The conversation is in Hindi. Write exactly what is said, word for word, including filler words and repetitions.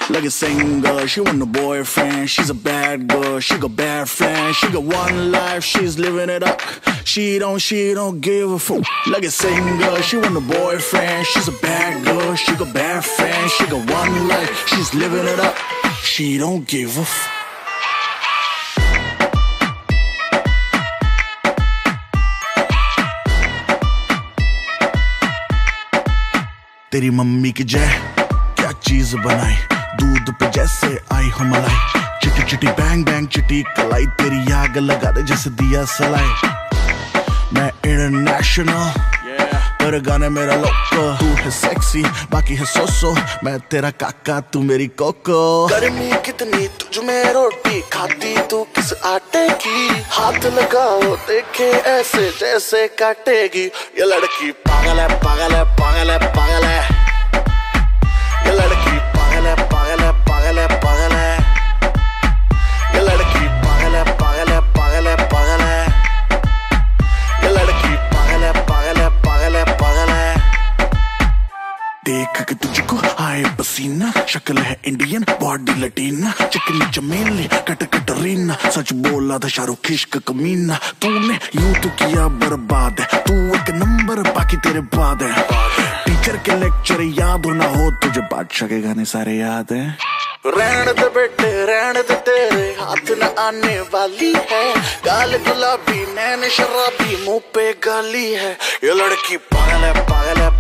like a singer. She want a boyfriend, she's a bad girl. She got bad friends, she got one life, she's living it up. She don't, she don't give a fuck. Like a singer, she want a boyfriend, she's a bad girl. She got bad friends, she got one life, she's living it up. She don't give a fuck. तेरी मम्मी की जय क्या चीज बनाई, दूध पे जैसे आई हो मलाई। चिटी चिटी बैंग बैंग चिटी कलाई, तेरी आग लगा दे जैसे दिया सलाई। मैं इंटरनेशनल पर गाने मेरा लोको। तू है सेक्सी बाकी है सोसो, मैं तेरा काका तू मेरी कोको। गर्मी कितनी तुझ में रोटी खाती तू किस आटे की। हाथ लगाओ देखे ऐसे जैसे काटेगी। ये लड़की पागल है पागल है पागल है पागल है। ये लड़की पागल है पागल है पागल है पागल है। ये लड़की पागल है पागल है पागल है पागल है। ये लड़की पागल है पागल है पागल है पागल है। देख के तुझको आए पसीना, शक्ल है इंडियन बॉडी लटीना। चिकनी चमेली कट कटरीना, सच बोला था शाहरुख इश्क कमीना। तूने यूं तो किया बर्बाद है, तू एक नंबर बाकी तेरे बाद है। टीचर के लेक्चर याद हो ना हो तुझे, बादशाह के गाने सारे याद हैं। रहने दे बेटे रहने दे, तेरे हाथ न आने वाली है। गाल गुलाबी नैन शराबी मुंह पे गाली है। ये लड़की पागल है पागल है